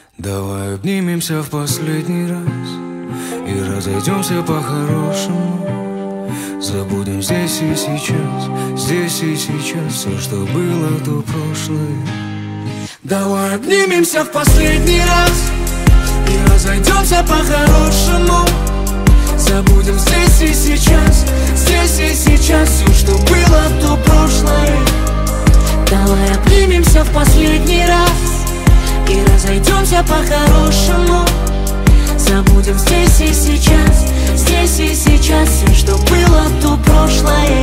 Давай обнимемся в последний раз и разойдемся по-хорошему. Забудем здесь и сейчас все, что было, то прошлое. Давай обнимемся в последний раз и разойдемся по-хорошему. Забудем здесь и сейчас все, что было, то прошлое. Давай обнимемся в последний раз и разойдемся по-хорошему. Забудем здесь и сейчас все, что было, то прошлое.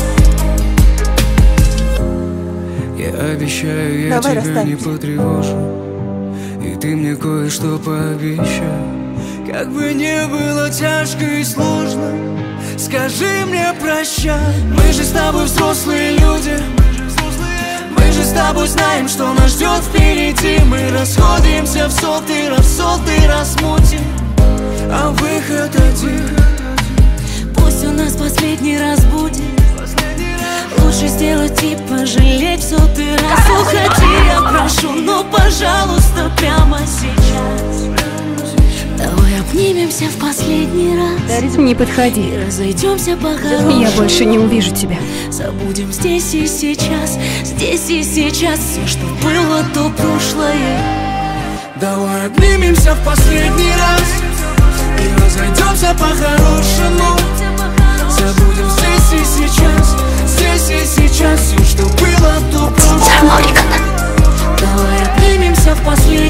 Я обещаю, я тебя не потревожу, и ты мне кое-что пообещай. Как бы не было тяжко и сложно, скажи мне прощай. Мы же с тобой взрослые люди, мы же с тобой знаем, что нас ждет впереди. Мы расходимся в сотый раз мутим, а выход один. Пусть у нас последний раз будет, лучше сделать и пожалеть в сотый раз. Уходи, я прошу, но пожалуйста, прямо сейчас. Давай обнимемся в последний раз. Не подходи. И разойдемся по-хорошему. Я больше не увижу тебя. Забудем здесь и сейчас все, что было, то прошлое. Давай обнимемся в последний раз и разойдемся по-хорошему. Забудем здесь и сейчас все, что было, то прошлое. Давай обнимемся в последний раз